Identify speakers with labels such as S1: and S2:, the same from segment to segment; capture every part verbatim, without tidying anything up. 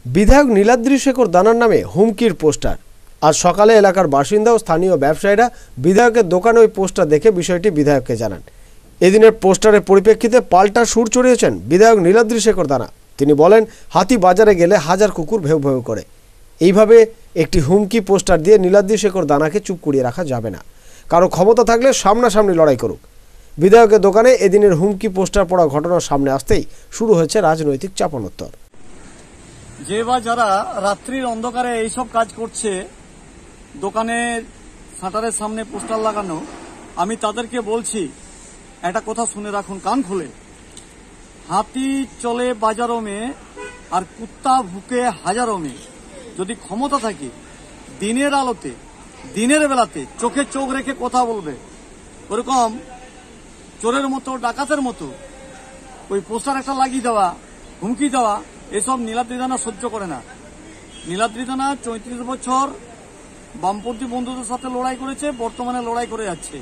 S1: বিধায়ক নীলাদ্রি শেখর দানার নামে হুমকির পোস্টার। আজ সকালে এলাকার বাসিন্দা ও স্থানীয় ব্যবসায়ীরা বিধায়কের দোকানে ওই পোস্টার দেখে বিষয়টি বিধায়ককে জানান। এদিনের পোস্টারের পরিপ্রেক্ষিতে পাল্টা সুর চড়িয়েছেন বিধায়ক নীলাদ্রি শেখর দানা। তিনি বলেন, হাতি বাজারে গেলে হাজার কুকুর ভেউ ভেউ করে। এইভাবে একটি হুমকি পোস্টার দিয়ে নীলাদ্রি শেখর দানাকে চুপ করিয়ে রাখা যাবে না। কারো ক্ষমতা থাকলে সামনাসামনি লড়াই করুক। বিধায়কের দোকানে এদিনের হুমকি পোস্টার পড়া ঘটনার সামনে আসতেই শুরু হয়েছে রাজনৈতিক চাপানোত্তর।
S2: যে বা যারা রাত্রির অন্ধকারে এইসব কাজ করছে, দোকানের শাটারের সামনে পোস্টার লাগানো, আমি তাদেরকে বলছি একটা কথা শুনে রাখুন কান খুলে। হাতি চলে বাজারো মে আর কুত্তা ভুকে হাজারো মে। যদি ক্ষমতা থাকে দিনের আলোতে দিনের বেলাতে চোখে চোখ রেখে কথা বলবে। ওরকম চোরের মতো ডাকাতের মতো ওই পোস্টার একটা লাগিয়ে দেওয়া, হুমকি দেওয়া, এসব নীলাদ্রি দানা সহ্য করে না। নীলাদ্রি দানা চৌত্রিশ বছর বামপন্থী বন্ধুদের সাথে লড়াই করেছে, বর্তমানে লড়াই করে যাচ্ছে।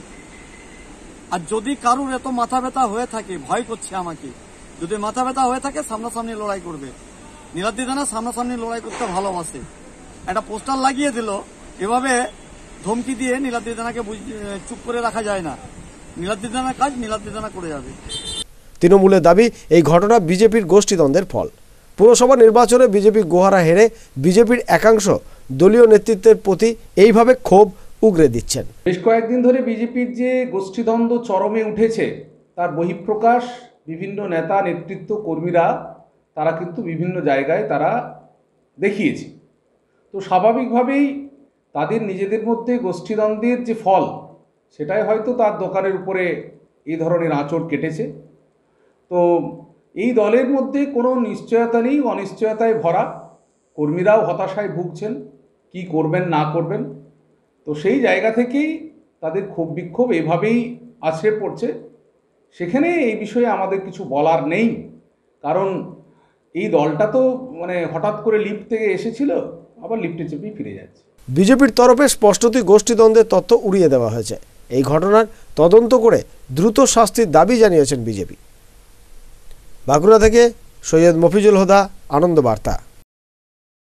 S2: আর যদি কারুর এত মাথা ব্যথা হয়ে থাকে, ভয় করছে আমাকে, যদি মাথা ব্যথা হয়ে থাকে সামনাসামনি লড়াই করবে। নীলাদ্রি দানা সামনাসামনি লড়াই করতে ভালোবাসে। একটা পোস্টার লাগিয়ে দিল, এভাবে ধমকি দিয়ে নীলাদ্রি দানাকে চুপ করে রাখা যায় না। নীলাদ্রি দানার কাজ নীলাদ্রি দানা করে যাবে।
S1: তৃণমূলের দাবি, এই ঘটনা বিজেপির গোষ্ঠীদ্বন্দ্বের ফল। পুরসভা নির্বাচনে বিজেপি গোহারা হেরে বিজেপির একাংশ দলীয় নেতৃত্বের প্রতি এইভাবে ক্ষোভ উগরে দিচ্ছেন।
S3: বেশ কয়েকদিন ধরে বিজেপির যে গোষ্ঠীদ্বন্দ্ব চরমে উঠেছে, তার বহিঃপ্রকাশ বিভিন্ন নেতা, নেতৃত্ব, কর্মীরা তারা কিন্তু বিভিন্ন জায়গায় তারা দেখিয়েছে। তো স্বাভাবিকভাবেই তাদের নিজেদের মধ্যে গোষ্ঠীদ্বন্দ্বের যে ফল, সেটাই হয়তো তার দোকানের উপরে এই ধরনের আঁচড় কেটেছে। তো এই দলের মধ্যে কোনো নিশ্চয়তা নেই, অনিশ্চয়তায় ভরা। কর্মীরাও হতাশায় ভুগছেন, কি করবেন না করবেন। তো সেই জায়গা থেকেই তাদের ক্ষোভ বিক্ষোভ এভাবেই আছড়ে পড়ছে। সেখানে এই বিষয়ে আমাদের কিছু বলার নেই, কারণ এই দলটা তো মানে হঠাৎ করে লিফট থেকে এসেছিল, আবার লিফটে চেপেই ফিরে যাচ্ছে।
S1: বিজেপির তরফে স্পষ্টতই গোষ্ঠীদ্বন্দ্বের তথ্য উড়িয়ে দেওয়া হয়েছে। এই ঘটনার তদন্ত করে দ্রুত শাস্তির দাবি জানিয়েছেন বিজেপি। বাঁকুড়া থেকে সৈয়দ মফিজুল হুদা, আনন্দ বার্তা।